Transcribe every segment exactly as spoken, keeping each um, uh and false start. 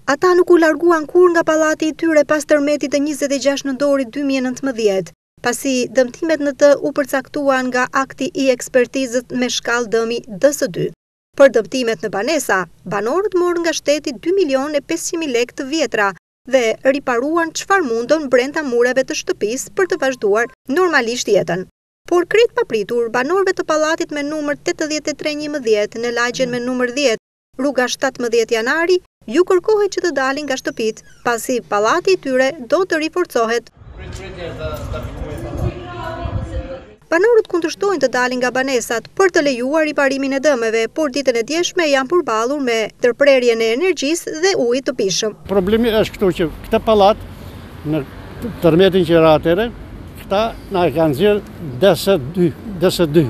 Ata nuk u larguan kur nga pallati i tyre pas tërmetit të njëzet e gjashtë nëntorit dy mijë e nëntëmbëdhjetë, pasi dëmtimet në të u përcaktuan nga akti i ekspertizët me shkallë dëmi D S dy. Për dëmtimet në banesa, banorët morën nga shteti dy milionë e pesëqind mijë lekë të vjetra dhe riparuan çfarë mundën brenda mureve të shtëpisë për të vazhduar normalisht jetën. Por krejt papritur, banorëve të pallatit me numër tetëdhjetë e tre njëmbëdhjetë në lagjen me numër dhjetë, rruga shtatëmbëdhjetë janari, ju kërkohet që të dalin nga shtëpitë, pasi pallati i tyre do të riforcohet. Banorët kundërshtojnë të dalin nga banesat për të lejuar riparimin e dëmeve, por ditën e djeshme janë përballur me ndërprerjen e energjisë dhe ujit të pishëm. Problemi është këtu që këtë pallat në tërmetin që era atëre, këta na e kanë zgjerë D S dy, D S dy.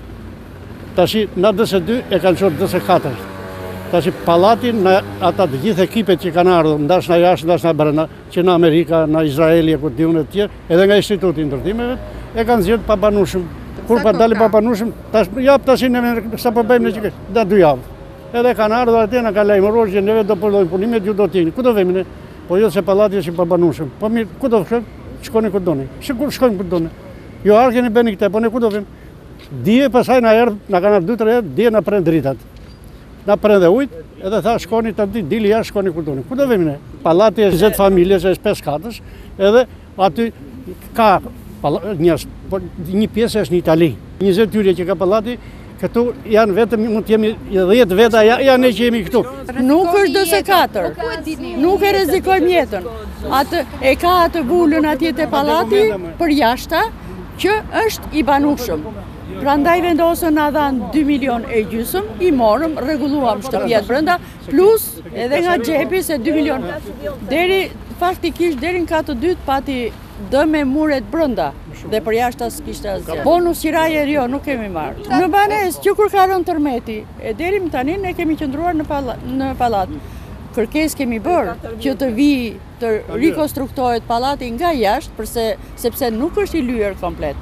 Tashi na D S dy e kanë çuar D S katër. Tashi pallatin në ata të gjithë ekipet që kanë ardhur, ndash nga jashtë, ndash nga brenda, që në Amerika, në Izrael, ku diun e të tjerë, edhe nga Instituti i Ndërtimeve, e kanë zgjedhur pa banueshëm. Kur pa dalë pa banueshëm, tash jap tash ne sa po bëjmë ne që da dy javë. Edhe kanë ardhur atje na kanë lajmëruar që neve do përdojmë punimet, ju do të jeni. Ku do vemi ne? Po jo se pallati është pa banueshëm. Po mirë, ku do shkojmë? Shkoni ku doni. Sigur shkojmë ku doni. Jo arkeni bëni këtë, po ne ku do vemi? Dije pasaj na erdh, na kanë dy tre herë, dije na prend dritat. Na prende ujt, edhe tha shkoni të dili jashtë, shkoni ku doni. Ku do vemi ne? Pallati është njëzet familjes, është pesë katësh, edhe aty ka një, një pjesë është në Itali. njëzet tyre që ka pallati, këtu janë vetëm, mund të jemi dhjetë veta, janë ne që jemi këtu. Nuk është D S katër, nuk e rrezikojmë jetën. Atë e ka atë vulën atje te pallati për jashta, që është i banueshëm. Prandaj vendosën na dhanë dy milion e gjysëm, i morëm, rregulluam shtëpiat brenda, plus edhe nga xhepi se dy milion. Deri faktikisht deri në katë të dytë pati dëm e muret brenda dhe për jashtë as kishte asgjë. Bonus qiraje jo, nuk kemi marrë. Në banesë që kur ka rënë tërmeti, e deri më tani ne kemi qëndruar në pallat, në pallat. Kërkesë kemi bërë që të vi të rikonstruktohet pallati nga jashtë, përse sepse nuk është i lyer komplet.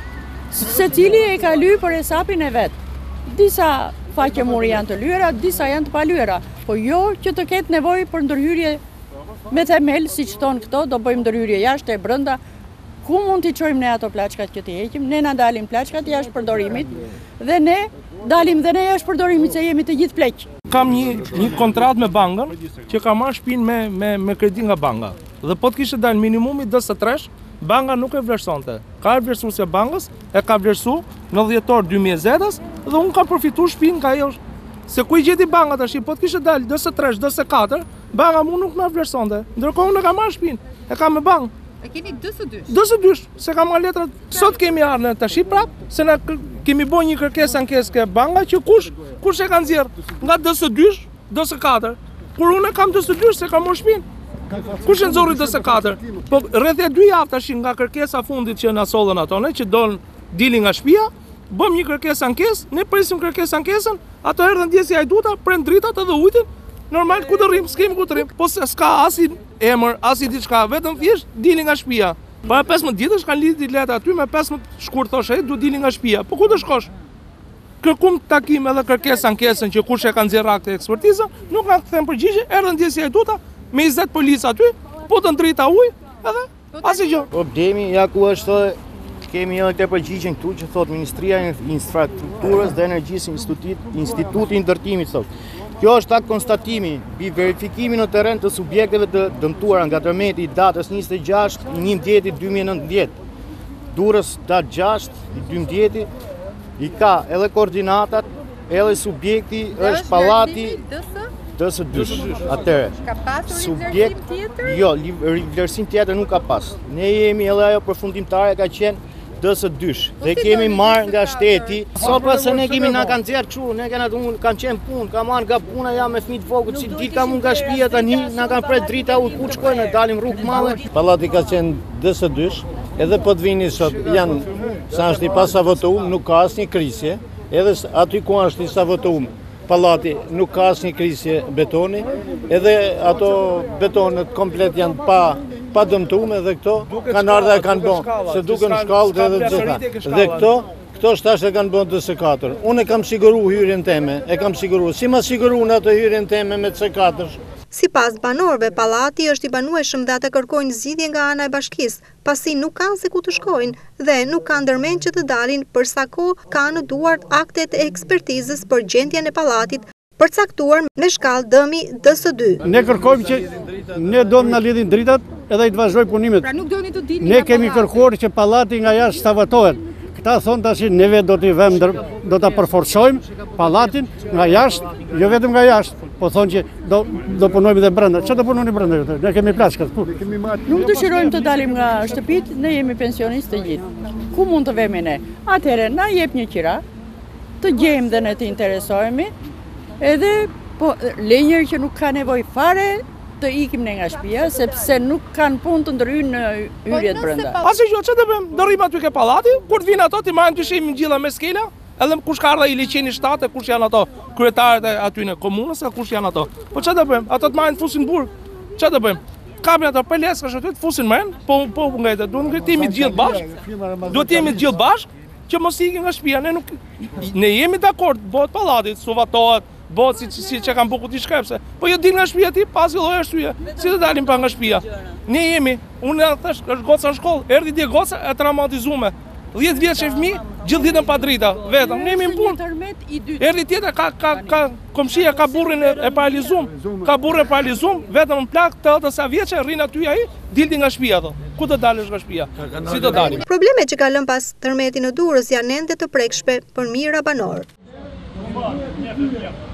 Secili e ka lyer për hesapin e vet. Disa faqe muri janë të lyera, disa janë të palyera, po jo që të ketë nevojë për ndërhyrje me themel, siç thon këto, do bëjmë ndërhyrje jashtë e brenda. Ku mund t'i çojmë ne ato plaçkat që t'i heqim? Ne na dalim plaçkat jashtë përdorimit dhe ne dalim dhe ne jashtë përdorimit se jemi të gjithë pleq. Kam një një kontratë me bankën që ka marrë shtëpinë me me me kredi nga banka. Dhe po të kishte dalë minimumi D S tre, banka nuk e vlerësonte. Ka vlerësuesja bankës, e ka vlerësuar në dhjetor dy mijë e njëzet dhe unë kam përfituar shtëpinë nga ajo. Se ku i gjeti banka tash, po të kishte dalë D S tre, D S katër, banka mu nuk na vlerësonte. Ndërkohë unë kam marrë shtëpinë, e kam me bankë. E keni D S dy? D S dy, se kam marrë letrat. Sot kemi ardhur tash prap, se na kemi bën një kërkesë ankesë ke banka që kush kush e ka nxjerr nga D S dy, D S katër. Kur unë kam D S dy, se kam marrë shtëpinë. Kush e nxorri D S katër? Po rreth dy javë tash nga kërkesa fundit që na sollën ato, ne që don dili nga shtëpia, bëm një kërkesë ankesë, ne presim kërkesë ankesën, ato erdhën ndjesi ajduta, prend dritat edhe ujtin. Normal ku do rrim, s'kemi ku të rrim. Po s'ka as i emër, as i diçka, vetëm thjesht dili nga shtëpia. Para pesëmbëdhjetë ditësh kanë lidhur letra aty me pesëmbëdhjetë shkurt thoshë, du dili nga shtëpia. Po ku do shkosh? Kërkum takim edhe kërkesë ankesën që kush e ka nxjerrë akte ekspertizën, nuk na kthen përgjigje, erdhën ndjesi ajduta me njëzet policë aty, po të ndrita ujë, edhe asgjë. Problemi ja ku është, kemi edhe këtë përgjigjen këtu që thot Ministria e Infrastrukturës dhe Energjisë, Instituti, Instituti i Ndërtimit thot. Kjo është akt konstatimi mbi verifikimin në terren të subjekteve të dëmtuara nga tërmeti i datës njëzet e gjashtë i njëmbëdhjetit dy mijë e nëntëmbëdhjetë. Durrës datë gjashtë i dymbëdhjetit i ka edhe koordinatat, edhe subjekti është pallati D S dy. Atëre. Ka pasur subjekt tjetër? Jo, vlerësim tjetër nuk ka pas. Ne jemi edhe ajo përfundimtare ka qenë D S dy dhe kemi marrë nga shteti. Sot pas se ne kemi na kanë nxjerr kështu, ne kanë atë kanë qenë punë, ka marrë nga puna ja me fëmijë të vogël, si ditë kam unë nga shtëpia tani, na kanë pret drita u ku shkojnë, dalim rrugë madhe. Pallati ka qenë D S dy, edhe po të vini sot janë sa është i pasavotuar, nuk ka asnjë krisje, edhe aty ku është i savotuar. Pallati nuk ka asnjë krisje betoni, edhe ato betonet komplet janë pa pa dëmtuar dhe këto kanë ardhur e kanë bën, se duken shkallët edhe të gjitha. Dhe këto, këto shtash e kanë bën D S katër. Unë e kam siguruar hyrjen time, e kam siguruar. Si ma siguruan ato hyrjen time me D S katër? Sipas banorëve, pallati është i banueshëm dhe ata kërkojnë zgjidhje nga ana e bashkisë, pasi nuk kanë se ku të shkojnë dhe nuk kanë ndërmend që të dalin për sa kohë kanë në duart aktet e ekspertizës për gjendjen e pallatit përcaktuar me shkallë dëmi D S dy. Ne kërkojmë që ne do na lidhin dritat edhe i të vazhdoj punimet. Pra nuk doni të dilni. Ne kemi kërkuar që pallati nga jashtë stavotohet. Këta thonë tash neve do t'i vëmë do ta përforcojmë pallatin nga jashtë, jo vetëm nga jashtë, po thonë që do do punojmë edhe brenda. Çfarë do punoni brenda? Ne kemi plaçka këtu. Nuk dëshirojmë të dalim nga shtëpit, ne jemi pensionistë të gjithë. Ku mund të vemi ne? Atëherë na jep një qira, të gjejmë dhe ne të interesohemi, edhe po le njëri që nuk ka nevojë fare të ikim ne nga shtëpia, sepse nuk kanë punë të ndryjnë në hyrjet brenda. Asi që që të bëjmë, do rrim aty ke pallati, kur të vinë ato ti marrin të shihim gjitha me skela, edhe kush ka ardha i liçeni shtatë, kush janë ato kryetarët e aty në komunës, kush janë ato. Po ç'a do bëjmë? Ato të marrin të fusin burg. Ç'a do bëjmë? Kapin ato për leskash aty të fusin më, po po ngajtë, duhet ngritemi të gjithë bashkë. Duhet jemi të gjithë bashkë që mos ikim nga shtëpia. Ne nuk ne jemi dakord, bëhet pallati, suvatohet, bëhet si si që kanë bukur ti shkrepse. Po jo dil nga shtëpia ti, pas lloj arsye. Si të dalim pa nga shtëpia? Ne jemi, unë thash, është goca në shkollë, erdhi dia goca e traumatizuar. dhjetë vjeç e fëmijë, gjithë ditën pa drita, vetëm. Ne jemi në punë. Erdhi tjetër ka ka ka komshia ka burrin e paralizuar. Ka burrë e paralizuar, vetëm në plak të ata sa vjeç rrin aty ai, dilti nga shtëpia ato. Ku do dalësh nga shtëpia? Si do dalim? Problemet që ka lënë pas tërmeti në Durrës janë ende të prekshme për mijëra banor.